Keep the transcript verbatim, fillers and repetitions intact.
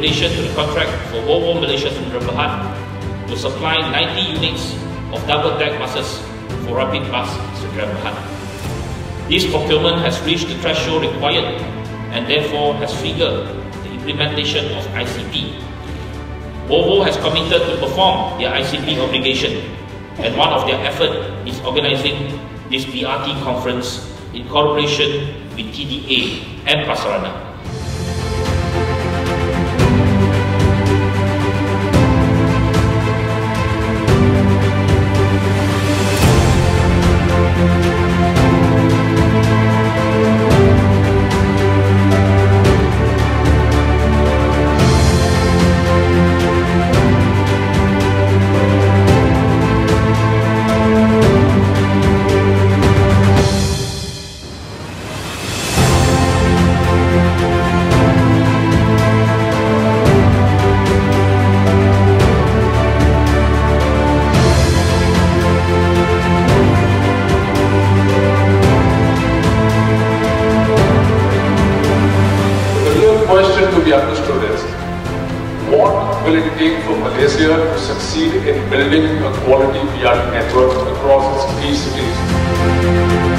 relation to the contract for Volvo Malaysia to supply ninety units of double-deck buses for Rapid Bus Berhad. This procurement has reached the threshold required and therefore has triggered the implementation of I C P. Volvo has committed to perform their I C P obligation, and one of their efforts is organising this B R T conference in cooperation with T D A and Prasarana. Question to be understood is, what will it take for Malaysia to succeed in building a quality B R T network across its key cities?